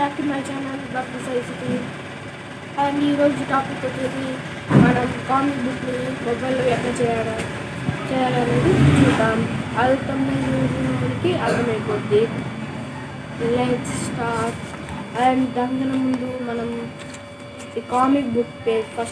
Back to my channel doctor సైసిటీ. And ఈరోజు topic వచ్చేసి మనం కామిక్ బుక్ని మొబైల్లో ఎట్లా చేయాలనేది చూద్దాం. అది 9 మందికి అర్థమైపోద్ది. Let's start. అండ్ దానికన్నా ముందు మనం ఈ కామిక్ బుక్ పేజ్